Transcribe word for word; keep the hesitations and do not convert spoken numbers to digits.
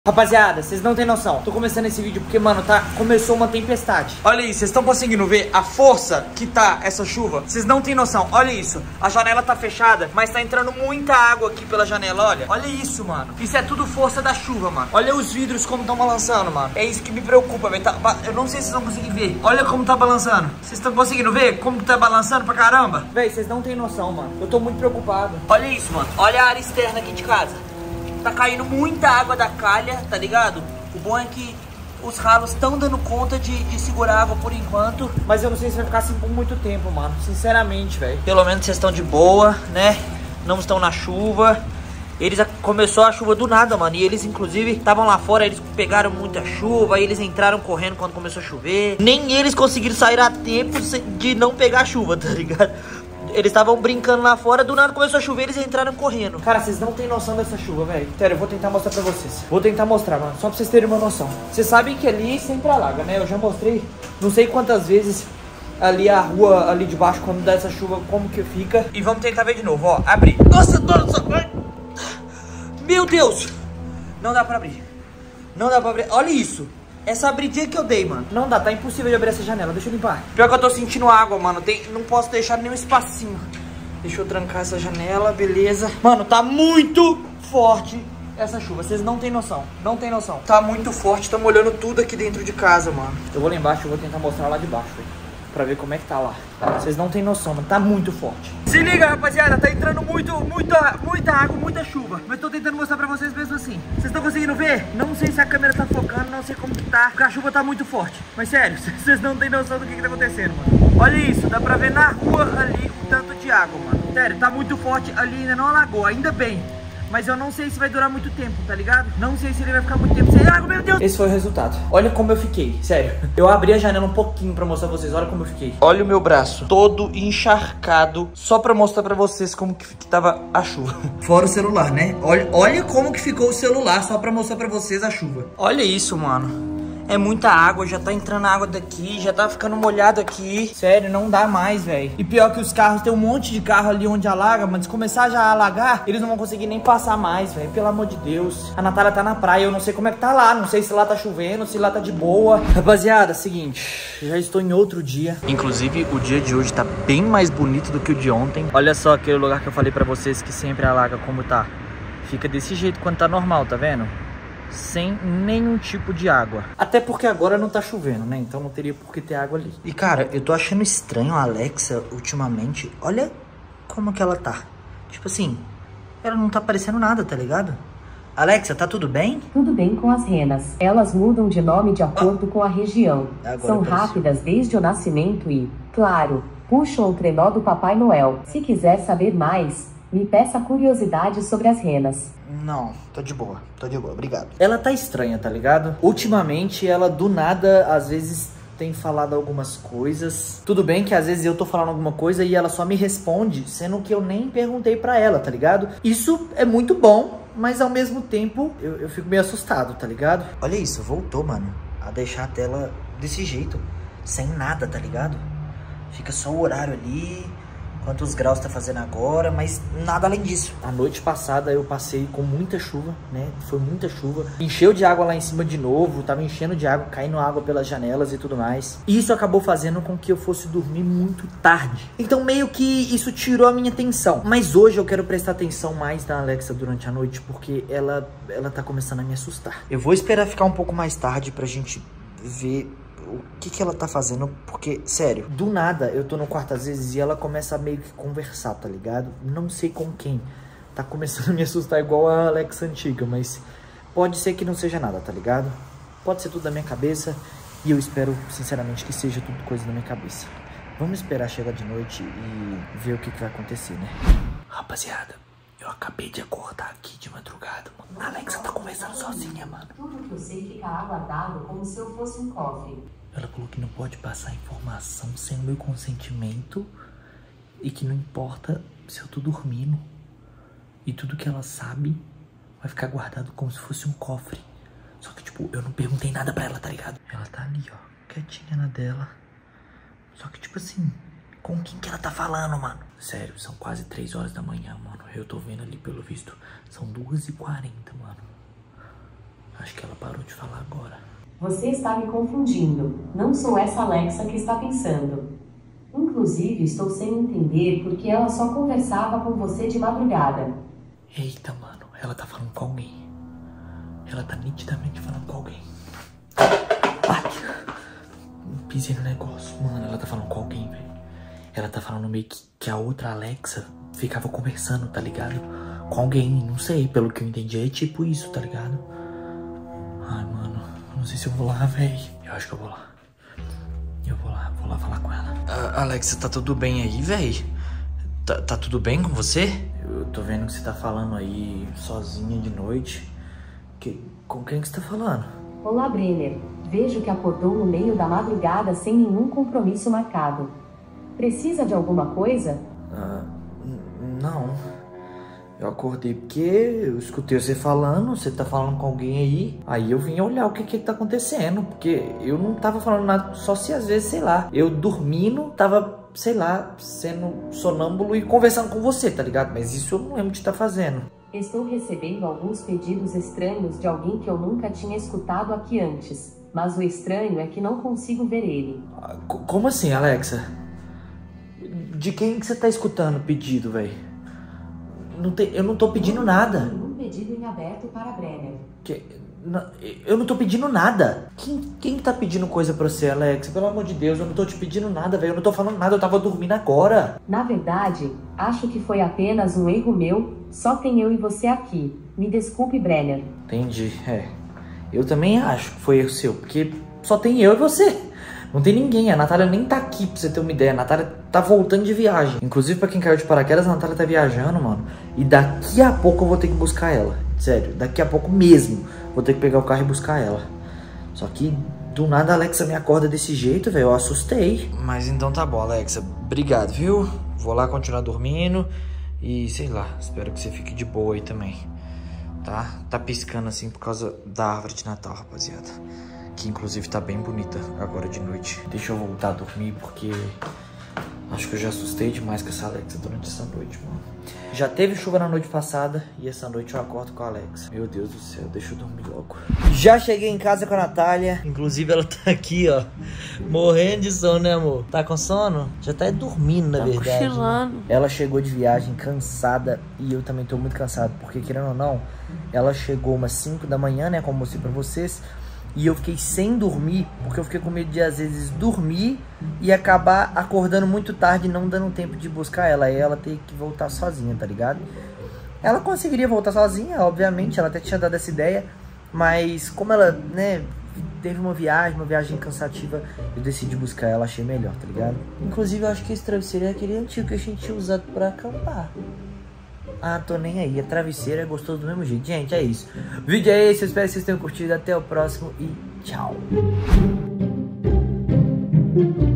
Rapaziada, vocês não tem noção. Tô começando esse vídeo porque, mano, tá, começou uma tempestade. Olha isso, vocês estão conseguindo ver a força que tá essa chuva? Vocês não tem noção, olha isso. A janela tá fechada, mas tá entrando muita água aqui pela janela, olha. Olha isso, mano. Isso é tudo força da chuva, mano. Olha os vidros como estão balançando, mano. É isso que me preocupa, velho. Tá, eu não sei se vocês vão conseguir ver. Olha como tá balançando. Vocês estão conseguindo ver como tá balançando pra caramba? Véi, vocês não tem noção, mano. Eu tô muito preocupado. Olha isso, mano. Olha a área externa aqui de casa. Tá caindo muita água da calha, tá ligado? O bom é que os ralos estão dando conta de, de segurar a água por enquanto. Mas eu não sei se vai ficar assim por muito tempo, mano. Sinceramente, velho. Pelo menos vocês estão de boa, né? Não estão na chuva. Eles começou a chuva do nada, mano. E eles, inclusive, estavam lá fora. Eles pegaram muita chuva. Aí eles entraram correndo quando começou a chover. Nem eles conseguiram sair a tempo de não pegar chuva, tá ligado? Eles estavam brincando lá fora, do nada começou a chover, eles entraram correndo. Cara, vocês não tem noção dessa chuva, velho. Sério, eu vou tentar mostrar pra vocês. Vou tentar mostrar, mano, só pra vocês terem uma noção. Vocês sabem que ali sempre alaga, né? Eu já mostrei não sei quantas vezes ali a rua ali de baixo, quando dá essa chuva, como que fica. E vamos tentar ver de novo, ó. Abrir. Nossa, nossa, meu Deus. Não dá pra abrir. Não dá pra abrir. Olha isso. Essa abridinha que eu dei, mano. Não dá, tá impossível de abrir essa janela. Deixa eu limpar. Pior que eu tô sentindo água, mano. Tem, não posso deixar nenhum espacinho. Deixa eu trancar essa janela, beleza. Mano, tá muito forte essa chuva. Vocês não tem noção. Não tem noção. Tá muito forte. Tá molhando tudo aqui dentro de casa, mano. Eu vou lá embaixo, eu vou tentar mostrar lá de baixo, velho. Pra ver como é que tá lá. Vocês não tem noção, mano. Tá muito forte. Se liga, rapaziada. Tá entrando muito, muita, muita água, muita chuva. Mas tô tentando mostrar pra vocês mesmo assim. Vocês estão conseguindo ver? Não sei se a câmera tá focando, não sei como que tá. Porque a chuva tá muito forte. Mas sério, vocês não tem noção do que que tá acontecendo, mano. Olha isso. Dá pra ver na rua ali o tanto de água, mano. Sério, tá muito forte. Ali ainda não alagou, ainda bem. Mas eu não sei se vai durar muito tempo, tá ligado? Não sei se ele vai ficar muito tempo sem água, meu Deus. Esse foi o resultado. Olha como eu fiquei, sério. Eu abri a janela um pouquinho pra mostrar pra vocês. Olha como eu fiquei. Olha o meu braço, todo encharcado. Só pra mostrar pra vocês como que, que tava a chuva. Fora o celular, né? Olha, olha como que ficou o celular, só pra mostrar pra vocês a chuva. Olha isso, mano. É muita água, já tá entrando água daqui, já tá ficando molhado aqui. Sério, não dá mais, velho. E pior que os carros, tem um monte de carro ali onde alaga, mas se começar já a alagar, eles não vão conseguir nem passar mais, velho. Pelo amor de Deus. A Natália tá na praia, eu não sei como é que tá lá. Não sei se lá tá chovendo, se lá tá de boa. Rapaziada, seguinte, já estou em outro dia. Inclusive, o dia de hoje tá bem mais bonito do que o de ontem. Olha só aquele lugar que eu falei pra vocês que sempre alaga como tá. Fica desse jeito quando tá normal, tá vendo? Sem nenhum tipo de água. Até porque agora não tá chovendo, né? Então não teria por que ter água ali. E cara, eu tô achando estranho a Alexa ultimamente. Olha como que ela tá. Tipo assim, ela não tá parecendo nada, tá ligado? Alexa, tá tudo bem? Tudo bem com as renas. Elas mudam de nome de acordo ah. com a região. Agora São apareceu. rápidas desde o nascimento e, claro, puxam o trenó do Papai Noel. Se quiser saber mais, me peça curiosidades sobre as renas. Não, tô de boa, tô de boa, obrigado. Ela tá estranha, tá ligado? Ultimamente, ela do nada, às vezes, tem falado algumas coisas. Tudo bem que às vezes eu tô falando alguma coisa e ela só me responde, sendo que eu nem perguntei pra ela, tá ligado? Isso é muito bom, mas ao mesmo tempo, eu, eu fico meio assustado, tá ligado? Olha isso, voltou, mano, a deixar a tela desse jeito, sem nada, tá ligado? Fica só o horário ali... Quantos graus tá fazendo agora, mas nada além disso. A noite passada eu passei com muita chuva, né? Foi muita chuva. Encheu de água lá em cima de novo, tava enchendo de água, caindo água pelas janelas e tudo mais. E isso acabou fazendo com que eu fosse dormir muito tarde. Então meio que isso tirou a minha atenção. Mas hoje eu quero prestar atenção mais na Alexa durante a noite, porque ela, ela tá começando a me assustar. Eu vou esperar ficar um pouco mais tarde pra gente ver... o que que ela tá fazendo, porque, sério, do nada eu tô no quarto às vezes e ela começa a meio que conversar, tá ligado? Não sei com quem. Tá começando a me assustar igual a Alexa antiga, mas pode ser que não seja nada, tá ligado? Pode ser tudo da minha cabeça e eu espero, sinceramente, que seja tudo coisa da minha cabeça. Vamos esperar chegar de noite e ver o que que vai acontecer, né? Rapaziada, eu acabei de acordar aqui de madrugada, mano. A Alexa tá conversando sozinha, mano. Tudo que eu sei fica aguardado como se eu fosse um cofre. Ela falou que não pode passar informação sem o meu consentimento e que não importa se eu tô dormindo. E tudo que ela sabe vai ficar guardado como se fosse um cofre. Só que, tipo, eu não perguntei nada pra ela, tá ligado? Ela tá ali, ó, quietinha na dela. Só que, tipo assim, com quem que ela tá falando, mano? Sério, são quase três horas da manhã, mano. Eu tô vendo ali, pelo visto, são duas e quarenta, mano. Acho que ela parou de falar agora. Você está me confundindo. Não sou essa Alexa que está pensando. Inclusive, estou sem entender porque ela só conversava com você de madrugada. Eita, mano. Ela tá falando com alguém. Ela tá nitidamente falando com alguém. Ai, pisei no negócio. Mano, ela tá falando com alguém, velho. Ela tá falando meio que, que a outra Alexa ficava conversando, tá ligado? Com alguém, não sei. Pelo que eu entendi, é tipo isso, tá ligado? Ai, mano. Não sei se eu vou lá, velho. Eu acho que eu vou lá. Eu vou lá, vou lá falar com ela. Ah, Alexa, tá tudo bem aí, velho? Tá, tá tudo bem com você? Eu tô vendo que você tá falando aí sozinha de noite. Que, com quem que você tá falando? Olá, Brenner. Vejo que acordou no meio da madrugada sem nenhum compromisso marcado. Precisa de alguma coisa? Ah, não. Eu acordei porque eu escutei você falando, você tá falando com alguém aí. Aí eu vim olhar o que que tá acontecendo. Porque eu não tava falando nada, só se às vezes, sei lá, eu dormindo, tava, sei lá, sendo sonâmbulo e conversando com você, tá ligado? Mas isso eu não lembro de estar fazendo. Estou recebendo alguns pedidos estranhos de alguém que eu nunca tinha escutado aqui antes. Mas o estranho é que não consigo ver ele. Como assim, Alexa? De quem que você tá escutando pedido, velho? Não tem, eu não tô pedindo nada. Um pedido em aberto para Brenner. Que, não, eu não tô pedindo nada. Quem, quem tá pedindo coisa pra você, Alexa? Pelo amor de Deus, eu não tô te pedindo nada, velho. Eu não tô falando nada, eu tava dormindo agora. Na verdade, acho que foi apenas um erro meu. Só tem eu e você aqui. Me desculpe, Brenner. Entendi, é. Eu também acho que foi erro seu, porque só tem eu e você. Não tem ninguém, a Natália nem tá aqui, pra você ter uma ideia. A Natália tá voltando de viagem. Inclusive, pra quem caiu de paraquedas, a Natália tá viajando, mano. E daqui a pouco eu vou ter que buscar ela. Sério, daqui a pouco mesmo. Vou ter que pegar o carro e buscar ela. Só que, do nada, a Alexa me acorda desse jeito, velho. Eu assustei. Mas então tá bom, Alexa. Obrigado, viu? Vou lá continuar dormindo. E, sei lá, espero que você fique de boa aí também. Tá? Tá piscando assim por causa da árvore de Natal, rapaziada. Que inclusive tá bem bonita agora de noite. Deixa eu voltar a dormir porque acho que eu já assustei demais com essa Alexa durante essa noite, mano. Já teve chuva na noite passada e essa noite eu acordo com a Alexa. Meu Deus do céu, deixa eu dormir logo. Já cheguei em casa com a Natália. Inclusive ela tá aqui, ó, morrendo de sono, né, amor? Tá com sono? Já tá dormindo, na tá verdade. Cochilando. Ela chegou de viagem cansada e eu também tô muito cansado. Porque, querendo ou não, ela chegou umas cinco da manhã, né, como eu mostrei pra vocês. E eu fiquei sem dormir, porque eu fiquei com medo de, às vezes, dormir e acabar acordando muito tarde e não dando tempo de buscar ela. E ela ter que voltar sozinha, tá ligado? Ela conseguiria voltar sozinha, obviamente, ela até tinha dado essa ideia. Mas como ela, né, teve uma viagem, uma viagem cansativa, eu decidi buscar ela, achei melhor, tá ligado? Inclusive, eu acho que esse travesseiro é aquele antigo que a gente tinha usado pra acampar. Ah, tô nem aí. A travesseira é gostoso do mesmo jeito. Gente, é isso. O vídeo é esse. Eu espero que vocês tenham curtido. Até o próximo e tchau.